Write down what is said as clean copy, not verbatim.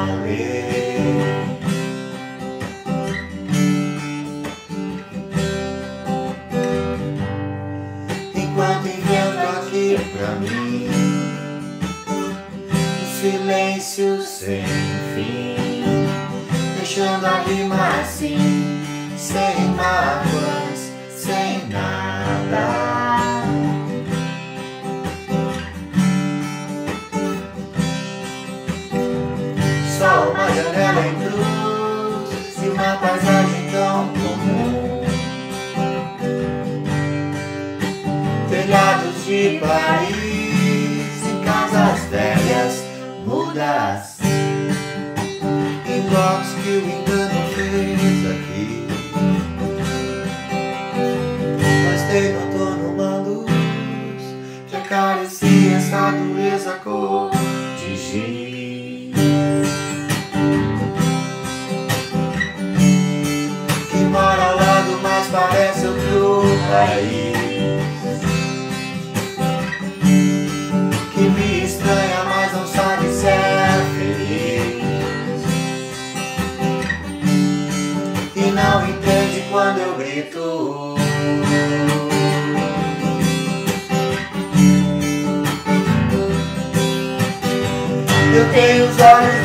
valer. Enquanto invento aqui pra mim um silêncio sem fim, deixando a rima assim, sem mágoas, sem nada. Só uma janela em cruz e uma paisagem tão comum, telhados de Paris e casas velhas mudas, em blocos que o engano fez aqui. Mas tem no outono uma luz que acaricia essa dureza cor de giz, que mora ao lado, mas parece outro país, que me estranha, mas não sabe se é feliz, e não entende quando eu grito. Eu tenho os olhos